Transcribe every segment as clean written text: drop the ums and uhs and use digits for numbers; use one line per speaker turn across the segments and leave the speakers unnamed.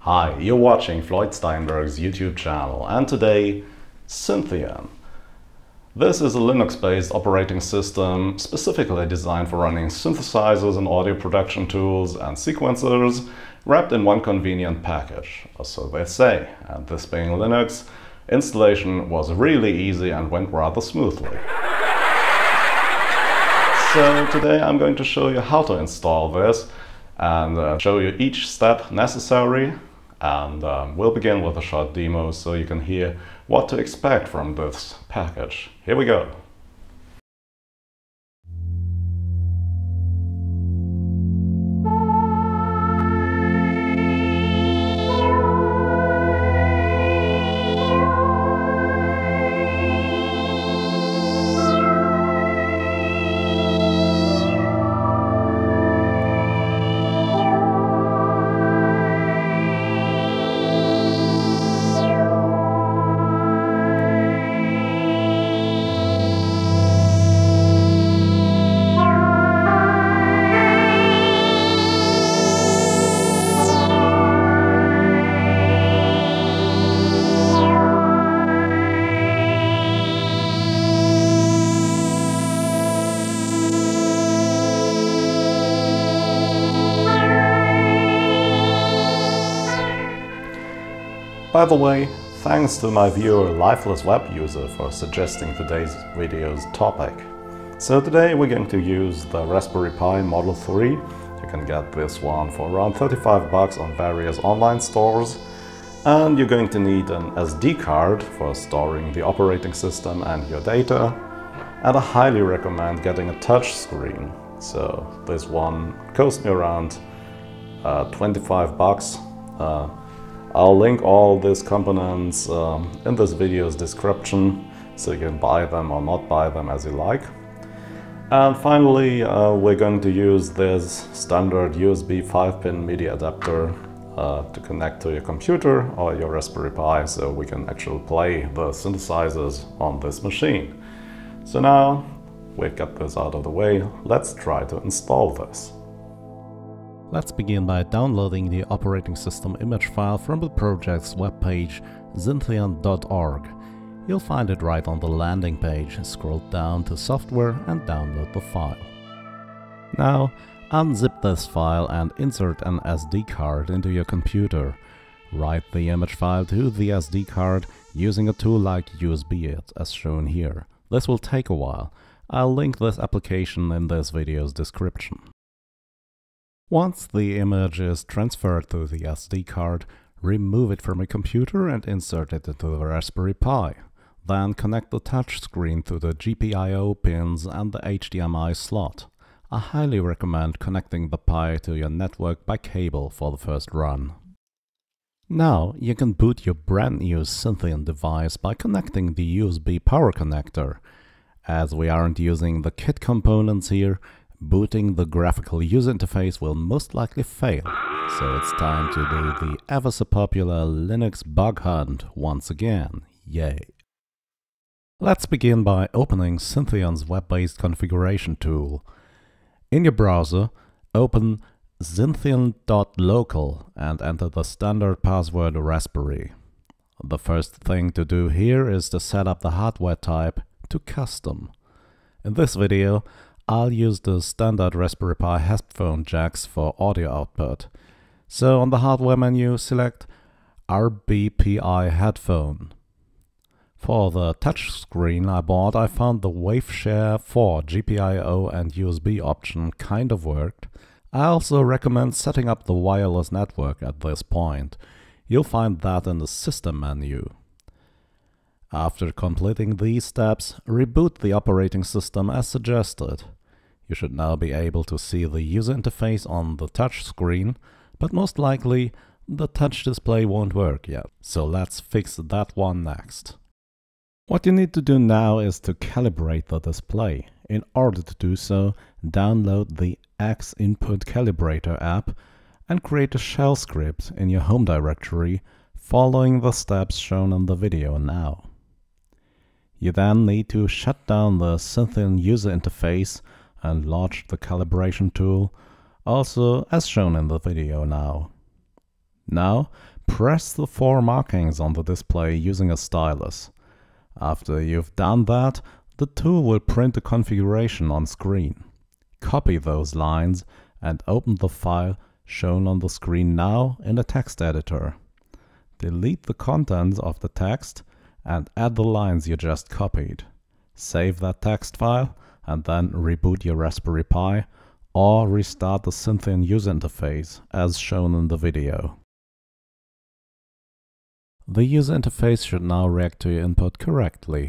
Hi, you're watching Floyd Steinberg's YouTube channel, and today, Zynthian. This is a Linux-based operating system specifically designed for running synthesizers and audio production tools and sequencers wrapped in one convenient package, or so they say, and this being Linux, installation was really easy and went rather smoothly. So today I'm going to show you how to install this and show you each step necessary, and we'll begin with a short demo so you can hear what to expect from this package. Here we go. By the way, thanks to my viewer Lifeless Web User for suggesting today's video's topic. So today we're going to use the Raspberry Pi Model 3. You can get this one for around 35 bucks on various online stores. And you're going to need an SD card for storing the operating system and your data. And I highly recommend getting a touch screen. So this one cost me around 25 bucks. I'll link all these components in this video's description, so you can buy them or not buy them as you like. And finally, we're going to use this standard USB 5-pin MIDI adapter to connect to your computer or your Raspberry Pi, so we can actually play the synthesizers on this machine. So now we've got this out of the way, let's try to install this.
Let's begin by downloading the operating system image file from the project's webpage Zynthian.org. You'll find it right on the landing page. Scroll down to Software and download the file. Now, unzip this file and insert an SD card into your computer. Write the image file to the SD card using a tool like USB-it, as shown here. This will take a while. I'll link this application in this video's description. Once the image is transferred to the SD card, remove it from your computer and insert it into the Raspberry Pi. Then connect the touchscreen to the GPIO pins and the HDMI slot. I highly recommend connecting the Pi to your network by cable for the first run. Now you can boot your brand new Zynthian device by connecting the USB power connector. As we aren't using the kit components here, booting the graphical user interface will most likely fail, so it's time to do the ever so popular Linux bug hunt once again. Yay! Let's begin by opening Zynthian's web-based configuration tool. In your browser, open Zynthian.local and enter the standard password Raspberry. The first thing to do here is to set up the hardware type to custom. In this video, I'll use the standard Raspberry Pi headphone jacks for audio output. So on the hardware menu, select RBPI headphone. For the touchscreen I bought, I found the Waveshare 4 GPIO and USB option kind of worked. I also recommend setting up the wireless network at this point. You'll find that in the system menu. After completing these steps, reboot the operating system as suggested. You should now be able to see the user interface on the touch screen, but most likely the touch display won't work yet, so let's fix that one next. What you need to do now is to calibrate the display. In order to do so, download the X Input Calibrator app and create a shell script in your home directory, following the steps shown in the video now. You then need to shut down the Zynthian user interface and launch the calibration tool, also as shown in the video now. Now, press the 4 markings on the display using a stylus. After you've done that, the tool will print a configuration on screen. Copy those lines and open the file shown on the screen now in a text editor. Delete the contents of the text and add the lines you just copied. Save that text file and then reboot your Raspberry Pi or restart the Zynthian user interface as shown in the video. The user interface should now react to your input correctly.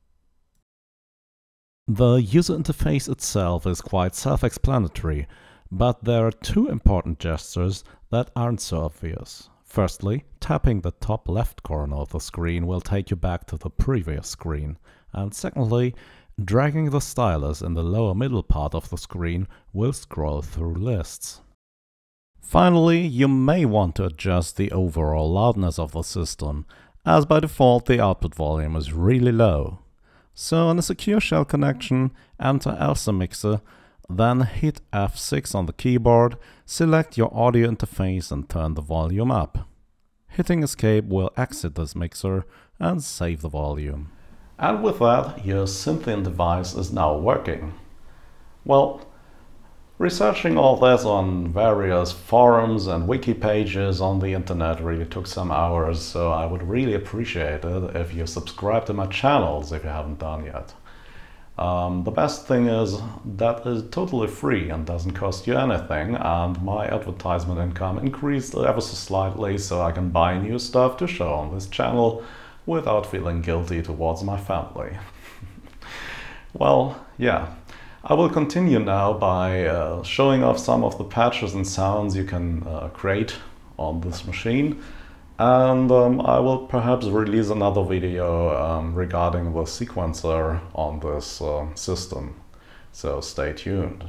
The user interface itself is quite self-explanatory, but there are 2 important gestures that aren't so obvious. Firstly, tapping the top left corner of the screen will take you back to the previous screen, and secondly, dragging the stylus in the lower middle part of the screen will scroll through lists. Finally, you may want to adjust the overall loudness of the system, as by default the output volume is really low. So on a secure shell connection, enter ELSA mixer, then hit F6 on the keyboard, select your audio interface and turn the volume up. Hitting escape will exit this mixer and save the volume.
And with that, your Zynthian device is now working. Well, researching all this on various forums and wiki pages on the internet really took some hours, so I would really appreciate it if you subscribe to my channels if you haven't done yet. The best thing is that is totally free and doesn't cost you anything, and my advertisement income increased ever so slightly so I can buy new stuff to show on this channel without feeling guilty towards my family. Well, yeah. I will continue now by showing off some of the patches and sounds you can create on this machine, and I will perhaps release another video regarding the sequencer on this system, so stay tuned.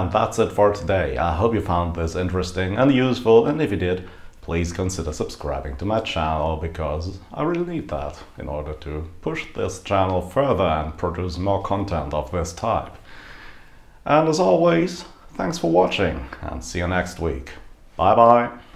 And that's it for today. I hope you found this interesting and useful, and if you did, please consider subscribing to my channel, because I really need that in order to push this channel further and produce more content of this type. And as always, thanks for watching and see you next week. Bye bye!